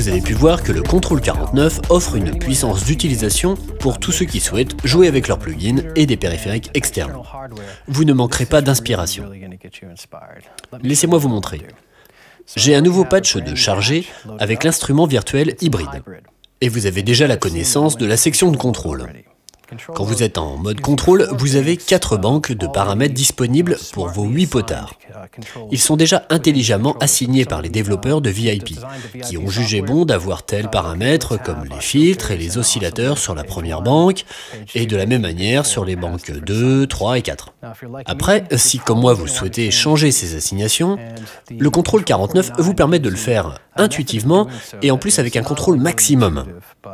vous avez pu voir que le Control 49 offre une puissance d'utilisation pour tous ceux qui souhaitent jouer avec leurs plugins et des périphériques externes. Vous ne manquerez pas d'inspiration. Laissez-moi vous montrer. J'ai un nouveau patch de chargé avec l'instrument virtuel hybride. Et vous avez déjà la connaissance de la section de contrôle. Quand vous êtes en mode contrôle, vous avez 4 banques de paramètres disponibles pour vos 8 potards. Ils sont déjà intelligemment assignés par les développeurs de VIP, qui ont jugé bon d'avoir tels paramètres comme les filtres et les oscillateurs sur la première banque, et de la même manière sur les banques 2, 3 et 4. Après, si comme moi vous souhaitez changer ces assignations, le Control 49 vous permet de le faire intuitivement et en plus avec un contrôle maximum.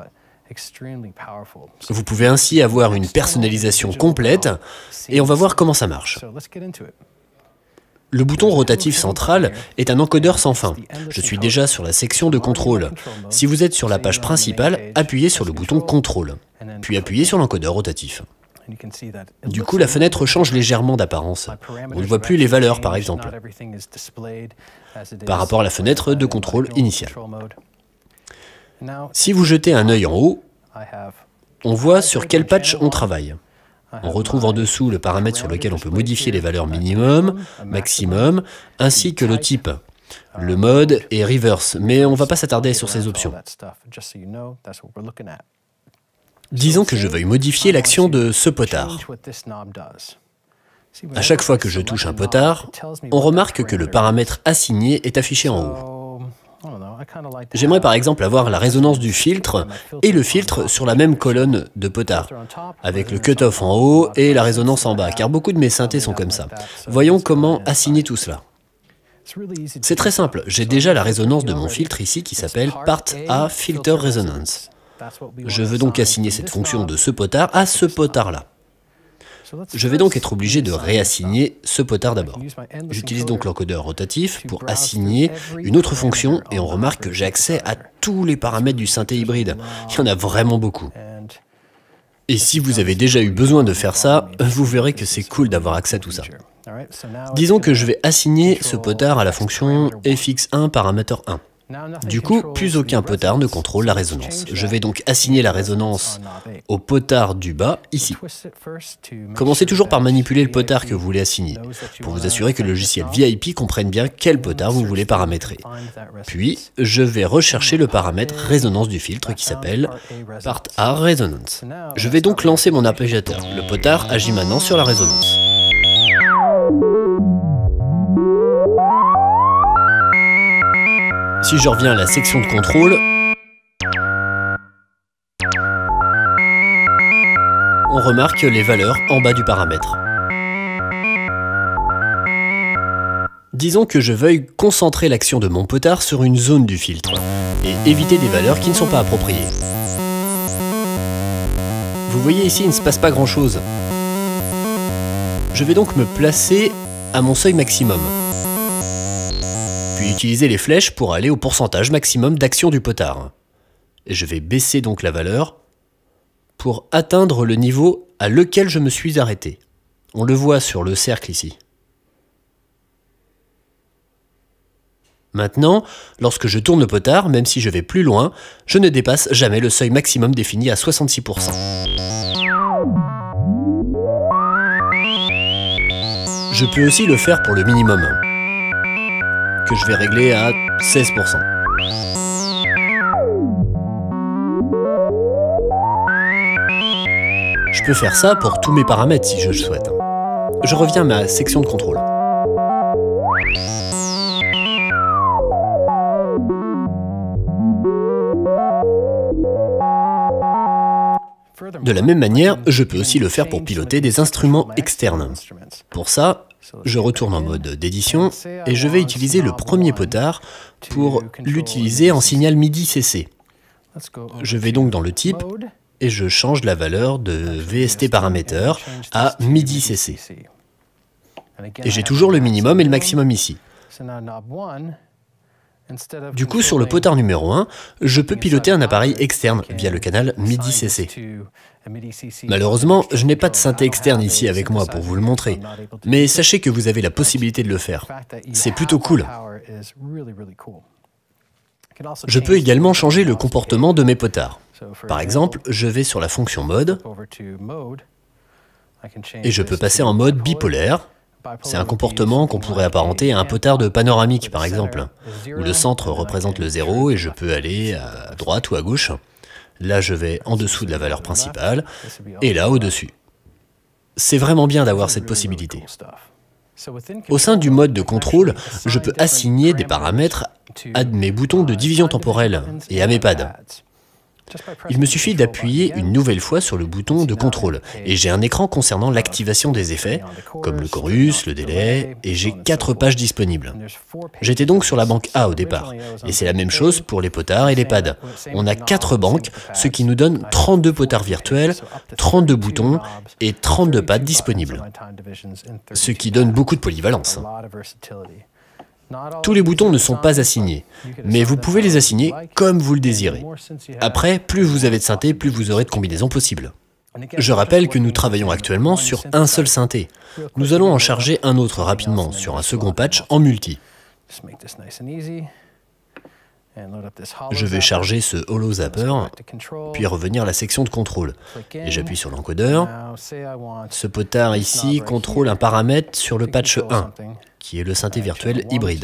Vous pouvez ainsi avoir une personnalisation complète et on va voir comment ça marche. Le bouton rotatif central est un encodeur sans fin. Je suis déjà sur la section de contrôle. Si vous êtes sur la page principale, appuyez sur le bouton contrôle, puis appuyez sur l'encodeur rotatif. Du coup, la fenêtre change légèrement d'apparence. On ne voit plus les valeurs, par exemple, par rapport à la fenêtre de contrôle initiale. Si vous jetez un œil en haut, on voit sur quel patch on travaille. On retrouve en dessous le paramètre sur lequel on peut modifier les valeurs minimum, maximum, ainsi que le type, le mode et reverse, mais on ne va pas s'attarder sur ces options. Disons que je veuille modifier l'action de ce potard. À chaque fois que je touche un potard, on remarque que le paramètre assigné est affiché en haut. J'aimerais par exemple avoir la résonance du filtre et le filtre sur la même colonne de potard, avec le cutoff en haut et la résonance en bas, car beaucoup de mes synthés sont comme ça. Voyons comment assigner tout cela. C'est très simple, j'ai déjà la résonance de mon filtre ici qui s'appelle Part A Filter Resonance. Je veux donc assigner cette fonction de ce potard à ce potard-là. Je vais donc être obligé de réassigner ce potard d'abord. J'utilise donc l'encodeur rotatif pour assigner une autre fonction et on remarque que j'ai accès à tous les paramètres du synthé hybride. Il y en a vraiment beaucoup. Et si vous avez déjà eu besoin de faire ça, vous verrez que c'est cool d'avoir accès à tout ça. Disons que je vais assigner ce potard à la fonction fx1 paramètre 1. Du coup, plus aucun potard ne contrôle la résonance. Je vais donc assigner la résonance au potard du bas, ici. Commencez toujours par manipuler le potard que vous voulez assigner, pour vous assurer que le logiciel VIP comprenne bien quel potard vous voulez paramétrer. Puis, je vais rechercher le paramètre résonance du filtre qui s'appelle Part A Resonance. Je vais donc lancer mon arpégiateur. Le potard agit maintenant sur la résonance. Si je reviens à la section de contrôle, on remarque les valeurs en bas du paramètre. Disons que je veuille concentrer l'action de mon potard sur une zone du filtre et éviter des valeurs qui ne sont pas appropriées. Vous voyez ici, il ne se passe pas grand-chose. Je vais donc me placer à mon seuil maximum. Puis utiliser les flèches pour aller au pourcentage maximum d'action du potard. Et je vais baisser donc la valeur pour atteindre le niveau à lequel je me suis arrêté. On le voit sur le cercle ici. Maintenant, lorsque je tourne le potard, même si je vais plus loin, je ne dépasse jamais le seuil maximum défini à 66%. Je peux aussi le faire pour le minimum, que je vais régler à 16%. Je peux faire ça pour tous mes paramètres si je le souhaite. Je reviens à ma section de contrôle. De la même manière, je peux aussi le faire pour piloter des instruments externes. Pour ça, je retourne en mode d'édition et je vais utiliser le premier potard pour l'utiliser en signal MIDI CC. Je vais donc dans le type et je change la valeur de VST Parameter à MIDI CC. Et j'ai toujours le minimum et le maximum ici. Du coup, sur le potard numéro 1, je peux piloter un appareil externe via le canal MIDI CC. Malheureusement, je n'ai pas de synthé externe ici avec moi pour vous le montrer, mais sachez que vous avez la possibilité de le faire. C'est plutôt cool. Je peux également changer le comportement de mes potards. Par exemple, je vais sur la fonction mode et je peux passer en mode bipolaire. C'est un comportement qu'on pourrait apparenter à un potard de panoramique, par exemple, où le centre représente le 0 et je peux aller à droite ou à gauche. Là, je vais en dessous de la valeur principale et là, au-dessus. C'est vraiment bien d'avoir cette possibilité. Au sein du mode de contrôle, je peux assigner des paramètres à mes boutons de division temporelle et à mes pads. Il me suffit d'appuyer une nouvelle fois sur le bouton de contrôle et j'ai un écran concernant l'activation des effets, comme le chorus, le délai, et j'ai 4 pages disponibles. J'étais donc sur la banque A au départ, et c'est la même chose pour les potards et les pads. On a 4 banques, ce qui nous donne 32 potards virtuels, 32 boutons et 32 pads disponibles, ce qui donne beaucoup de polyvalence. Tous les boutons ne sont pas assignés, mais vous pouvez les assigner comme vous le désirez. Après, plus vous avez de synthés, plus vous aurez de combinaisons possibles. Je rappelle que nous travaillons actuellement sur un seul synthé. Nous allons en charger un autre rapidement sur un second patch en multi. Je vais charger ce Holo Zapper, puis revenir à la section de contrôle. Et j'appuie sur l'encodeur. Ce potard ici contrôle un paramètre sur le patch 1, qui est le synthé virtuel hybride.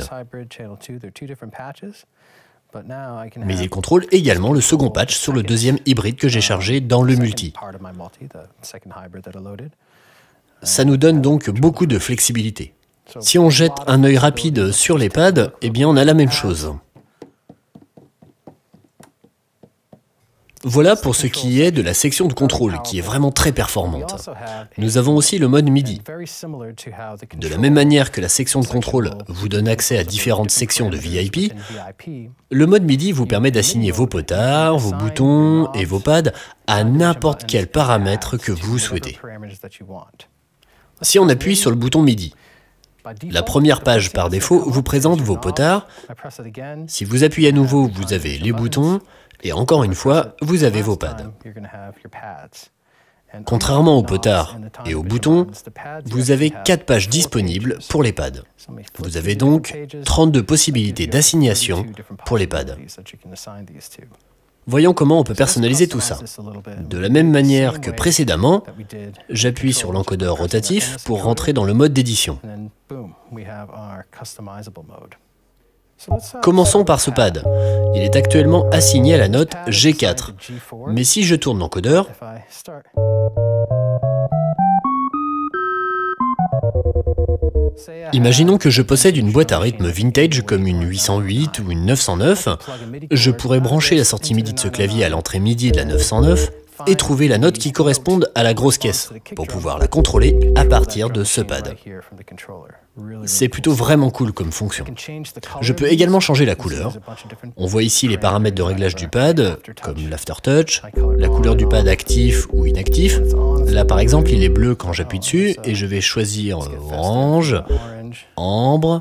Mais il contrôle également le second patch sur le deuxième hybride que j'ai chargé dans le multi. Ça nous donne donc beaucoup de flexibilité. Si on jette un œil rapide sur les pads, eh bien on a la même chose. Voilà pour ce qui est de la section de contrôle, qui est vraiment très performante. Nous avons aussi le mode MIDI. De la même manière que la section de contrôle vous donne accès à différentes sections de VIP, le mode MIDI vous permet d'assigner vos potards, vos boutons et vos pads à n'importe quel paramètre que vous souhaitez. Si on appuie sur le bouton MIDI, la première page par défaut vous présente vos potards. Si vous appuyez à nouveau, vous avez les boutons. Et encore une fois, vous avez vos pads. Contrairement aux potards et aux boutons, vous avez 4 pages disponibles pour les pads. Vous avez donc 32 possibilités d'assignation pour les pads. Voyons comment on peut personnaliser tout ça. De la même manière que précédemment, j'appuie sur l'encodeur rotatif pour rentrer dans le mode d'édition. Commençons par ce pad. Il est actuellement assigné à la note G4. Mais si je tourne l'encodeur, imaginons que je possède une boîte à rythme vintage comme une 808 ou une 909. Je pourrais brancher la sortie MIDI de ce clavier à l'entrée MIDI de la 909 et trouver la note qui corresponde à la grosse caisse pour pouvoir la contrôler à partir de ce pad. C'est plutôt vraiment cool comme fonction. Je peux également changer la couleur. On voit ici les paramètres de réglage du pad, comme l'aftertouch, la couleur du pad actif ou inactif. Là par exemple il est bleu quand j'appuie dessus et je vais choisir orange, ambre,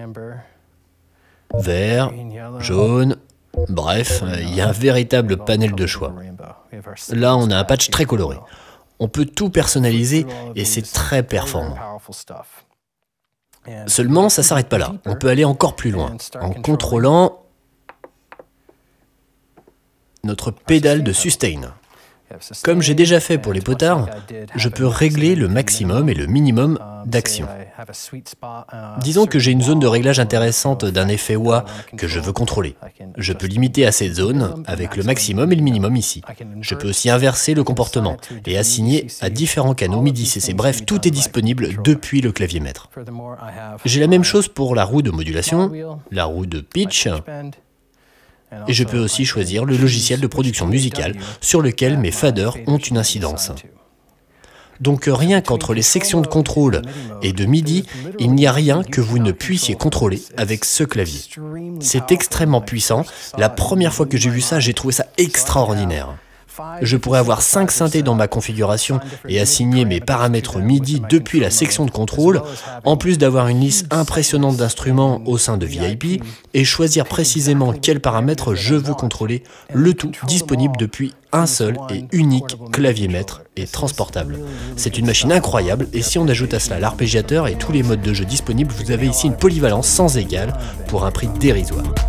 vert, jaune. Bref, il y a un véritable panel de choix. Là, on a un patch très coloré. On peut tout personnaliser et c'est très performant. Seulement, ça ne s'arrête pas là. On peut aller encore plus loin en contrôlant notre pédale de sustain. Comme j'ai déjà fait pour les potards, je peux régler le maximum et le minimum d'action. Disons que j'ai une zone de réglage intéressante d'un effet wah que je veux contrôler. Je peux limiter à cette zone avec le maximum et le minimum ici. Je peux aussi inverser le comportement et assigner à différents canaux MIDI CC. Bref, tout est disponible depuis le clavier maître. J'ai la même chose pour la roue de modulation, la roue de pitch, et je peux aussi choisir le logiciel de production musicale sur lequel mes faders ont une incidence. Donc rien qu'entre les sections de contrôle et de MIDI, il n'y a rien que vous ne puissiez contrôler avec ce clavier. C'est extrêmement puissant. La première fois que j'ai vu ça, j'ai trouvé ça extraordinaire. Je pourrais avoir 5 synthés dans ma configuration et assigner mes paramètres MIDI depuis la section de contrôle, en plus d'avoir une liste impressionnante d'instruments au sein de VIP, et choisir précisément quels paramètres je veux contrôler, le tout disponible depuis un seul et unique clavier maître et transportable. C'est une machine incroyable, et si on ajoute à cela l'arpégiateur et tous les modes de jeu disponibles, vous avez ici une polyvalence sans égale pour un prix dérisoire.